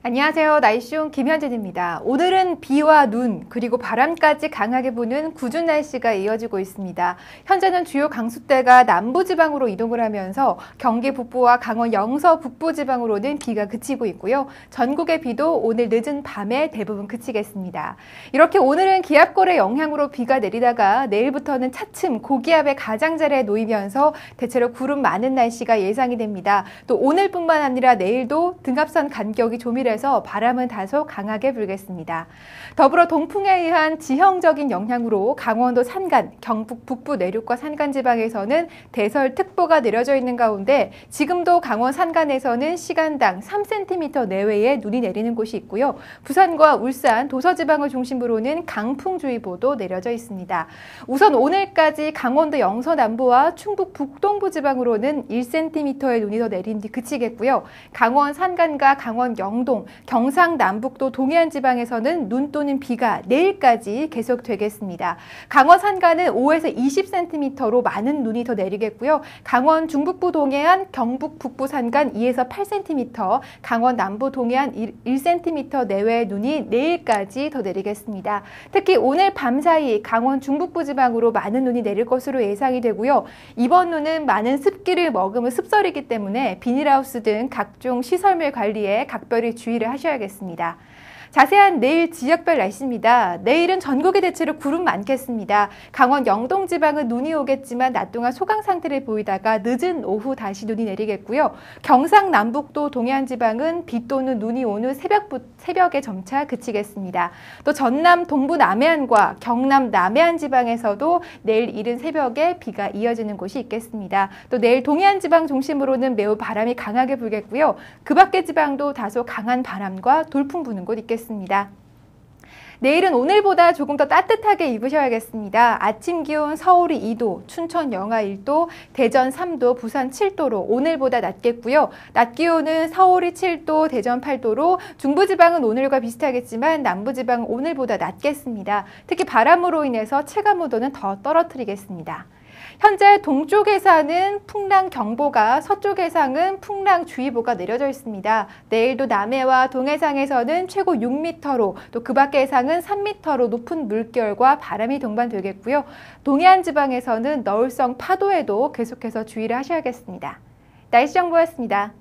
안녕하세요. 날씨온 김현진입니다. 오늘은 비와 눈 그리고 바람까지 강하게 부는 궂은 날씨가 이어지고 있습니다. 현재는 주요 강수대가 남부지방으로 이동을 하면서 경기 북부와 강원 영서 북부지방으로는 비가 그치고 있고요. 전국의 비도 오늘 늦은 밤에 대부분 그치겠습니다. 이렇게 오늘은 기압골의 영향으로 비가 내리다가 내일부터는 차츰 고기압의 가장자리에 놓이면서 대체로 구름 많은 날씨가 예상이 됩니다. 또 오늘뿐만 아니라 내일도 등압선 간격이 조밀해서 바람은 다소 강하게 불겠습니다. 더불어 동풍에 의한 지형적인 영향으로 강원도 산간, 경북 북부 내륙과 산간지방에서는 대설특보가 내려져 있는 가운데 지금도 강원 산간에서는 시간당 3cm 내외의 눈이 내리는 곳이 있고요. 부산과 울산, 도서지방을 중심으로는 강풍주의보도 내려져 있습니다. 우선 오늘까지 강원도 영서 남부와 충북 북동부 지방으로는 1cm의 눈이 더 내린 뒤 그치겠고요. 강원 산간과 강원 영동, 경상 남북도 동해안 지방에서는 눈 또는 비가 내일까지 계속되겠습니다. 강원 산간은 5에서 20cm로 많은 눈이 더 내리겠고요. 강원 중북부 동해안, 경북 북부 산간 2에서 8cm, 강원 남부 동해안 1cm 내외의 눈이 내일까지 더 내리겠습니다. 특히 오늘 밤 사이 강원 중북부 지방으로 많은 눈이 내릴 것으로 예상이 되고요. 이번 눈은 많은 습기를 머금은 습설이기 때문에 비닐하우스 등 각종 시설물 관리에 각별히 주의를 하셔야겠습니다. 자세한 내일 지역별 날씨입니다. 내일은 전국이 대체로 구름 많겠습니다. 강원 영동 지방은 눈이 오겠지만 낮 동안 소강 상태를 보이다가 늦은 오후 다시 눈이 내리겠고요. 경상 남북도 동해안 지방은 비 또는 눈이 온 후 새벽에 점차 그치겠습니다. 또 전남 동부 남해안과 경남 남해안 지방에서도 내일 이른 새벽에 비가 이어지는 곳이 있겠습니다. 또 내일 동해안 지방 중심으로는 매우 바람이 강하게 불겠고요. 그 밖의 지방도 다소 강한 바람과 돌풍 부는 곳 있겠습니다. 내일은 오늘보다 조금 더 따뜻하게 입으셔야겠습니다. 아침 기온 서울이 2도, 춘천 영하 1도, 대전 3도, 부산 7도로 오늘보다 낮겠고요. 낮 기온은 서울이 7도, 대전 8도로 중부지방은 오늘과 비슷하겠지만 남부지방은 오늘보다 낮겠습니다. 특히 바람으로 인해서 체감온도는 더 떨어뜨리겠습니다. 현재 동쪽해상은 풍랑경보가, 서쪽해상은 풍랑주의보가 내려져 있습니다. 내일도 남해와 동해상에서는 최고 6m로, 또 그 밖의 해상은 3m로 높은 물결과 바람이 동반되겠고요. 동해안 지방에서는 너울성 파도에도 계속해서 주의를 하셔야겠습니다. 날씨 정보였습니다.